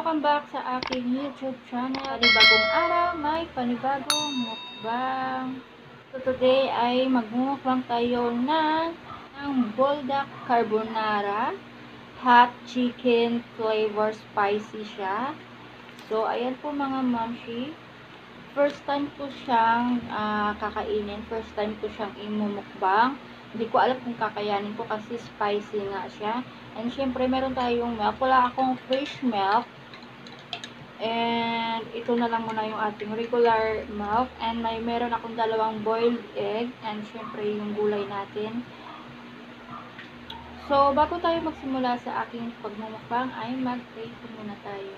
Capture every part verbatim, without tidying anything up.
welcome back sa aking YouTube channel. Panibagong araw, may panibagong mukbang. So today ay magmumukbang tayo ng, ng buldak carbonara. Hot chicken flavor, spicy siya. So ayan po mga mamshi. First time ko siyang uh, kakainin. First time ko siyang imumukbang. Hindi ko alam kung kakayanin ko kasi spicy nga siya. And syempre meron tayong milk. Wala akong fresh milk. And ito na lang muna yung ating regular milk. And may meron akong dalawang boiled egg. And syempre yung gulay natin. So bago tayo magsimula sa aking pagmumukbang ay mag-pray muna tayo.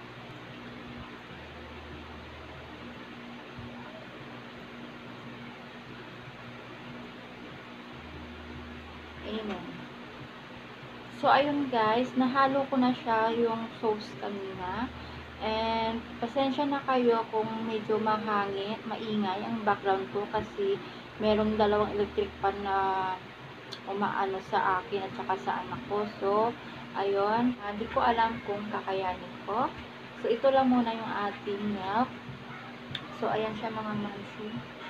Amen. So ayun guys, nahalo ko na siya yung sauce kanina. And pasensya na kayo kung medyo mahangin, maingay ang background ko kasi merong dalawang electric pan na umaano sa akin at saka sa anak ko. So ayun, hindi ko alam kung kakayanin ko. So ito lang muna yung ating milk. So ayan siya mga mamshi.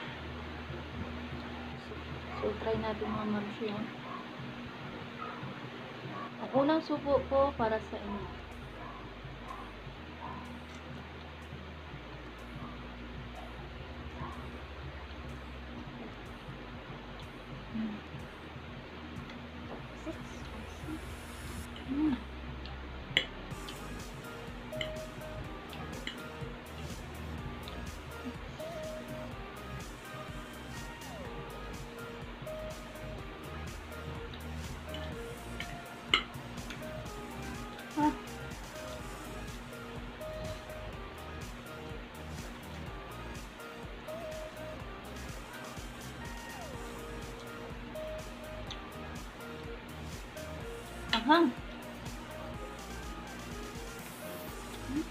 So, so try natin mga mamshi. Ang unang subo ko para sa inyo. Hmm. Hmm. Ah. Ahang. Hmm.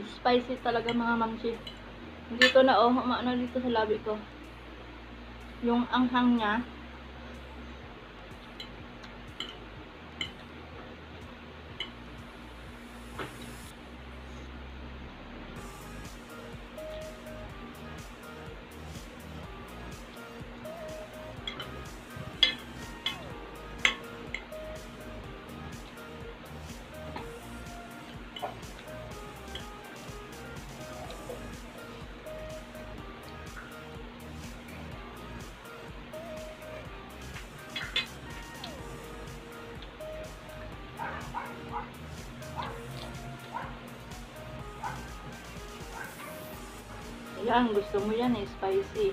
Spicy talaga mga mamsi. Dito na oh, umaano dito sa labi ko. Yung anghang niya. Ayan, gusto mo yan eh, spicy.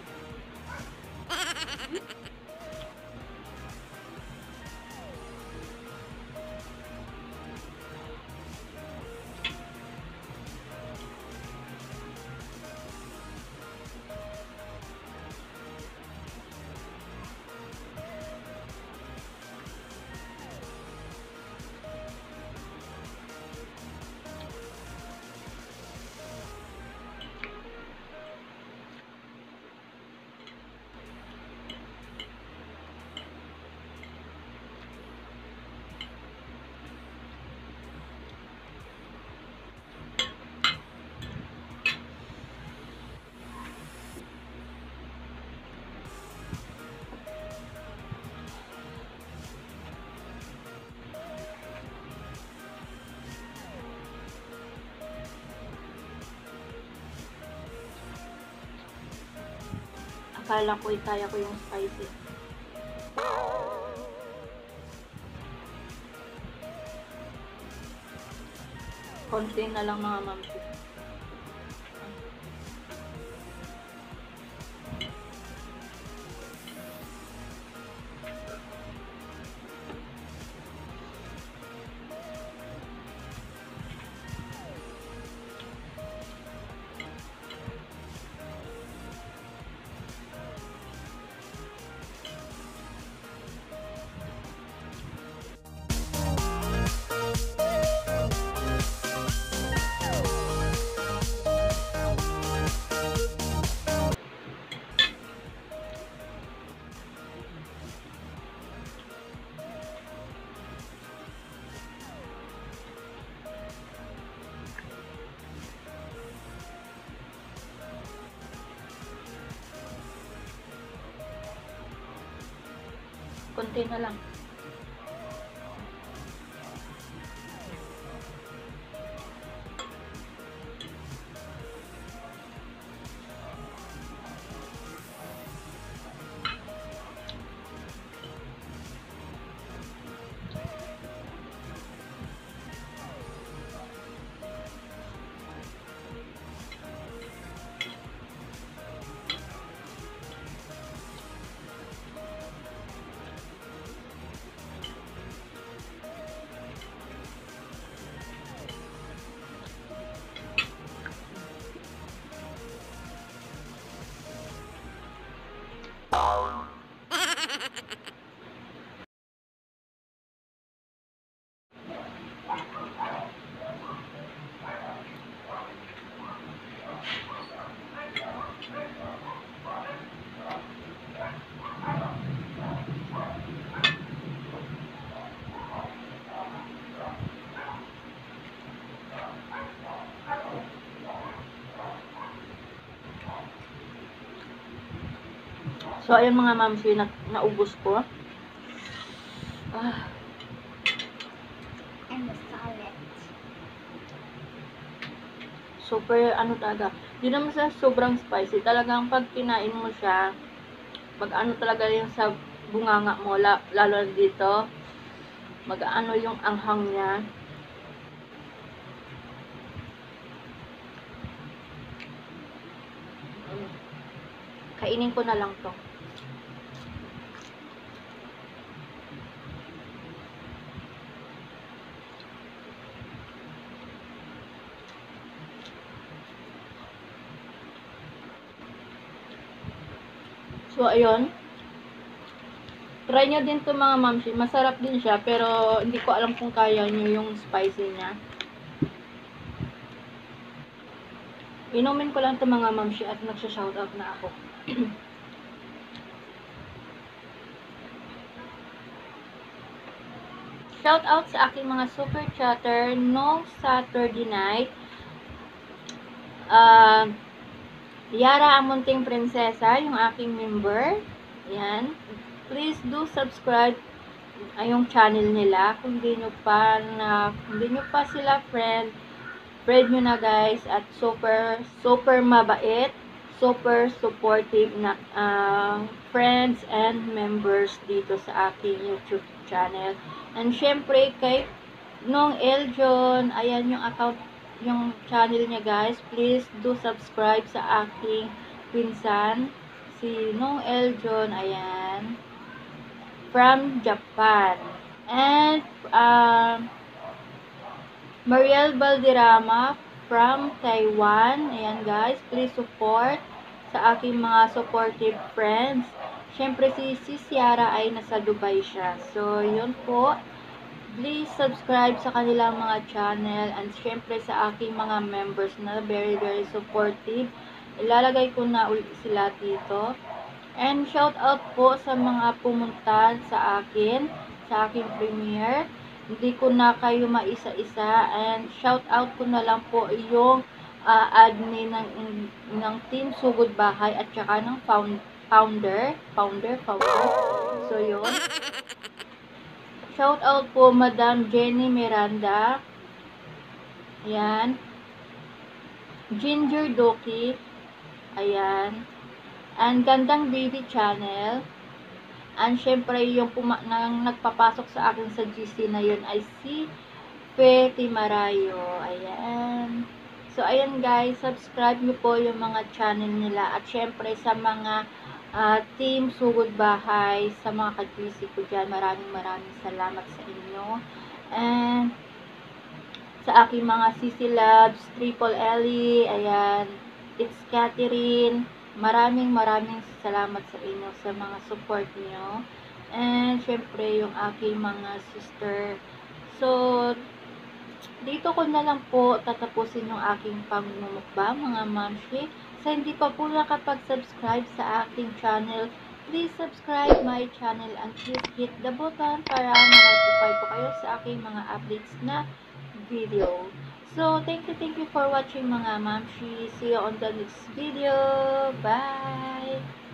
Akala ko kaya ko yung spicy. Konti na lang mga mamsi. Konti na lang. So, ayun mga mamsi, na naubos ko. Ah. And the salad. Super, ano talaga. Hindi naman siya sobrang spicy. Talagang pag kinain mo siya, pag ano talaga yung sa bunganga mo, lalo dito, mag-ano yung anghang niya. Kainin ko na lang to. So, ayun. Try nyo din to mga mamsi. Masarap din siya, pero hindi ko alam kung kaya nyo yung spicy niya. Inumin ko lang ito mga mamshi at nagsha-shoutout na ako. Shoutout sa aking mga super chatter noong Saturday night. Uh, Yara ang Munting Prinsesa, yung aking member. Ayan. Please do subscribe ay yung channel nila. Kung hindi nyo pa na, kung hindi nyo pa sila friend, friend nyo na guys. At super, super mabait, super supportive na uh, friends and members dito sa aking YouTube channel. And syempre kay Nong Eljon, ayan yung account, yung channel niya guys. Please do subscribe sa aking pinsan, si Nong Eljon, ayan, from Japan. And um, Mariel Valderrama from Taiwan. Ayan guys, please support sa aking mga supportive friends. Syempre si, si Ciara ay nasa Dubai siya. So yun po. Please subscribe sa kanilang mga channel and syempre sa aking mga members na very very supportive. Ilalagay ko na ulit sila dito. And shout out po sa mga pumunta sa akin, sa aking premiere. Hindi ko na kayo maisa-isa and shout out ko na lang po yung uh, admin ng, ng Team Sugod Bahay at saka ng found, founder, founder, founder. So yun. Shout out po Madam Jenny Miranda. Ayan. Ginger Doki. Ayan. And Gandang Baby Channel. And syempre yung puma nang nagpapasok sa akin sa G C na yun ay si Feti Marayo. Ayan. So ayan guys, subscribe niyo po yung mga channel nila. At syempre sa mga Uh, Team Sugod Bahay, sa mga ka-G C ko dyan, maraming maraming salamat sa inyo. And sa aking mga C C Labs, Triple Ellie, ayan, It's Catherine, maraming maraming salamat sa inyo sa mga support niyo. And syempre yung aking mga sister. So dito ko na lang po tatapusin yung aking pagmumukbang mga mamshi. Sa hindi pa po nakapag-subscribe sa aking channel, please subscribe my channel and please hit the button para ma-notify po kayo sa aking mga updates na video. So, thank you, thank you for watching mga mamshi. See you on the next video. Bye!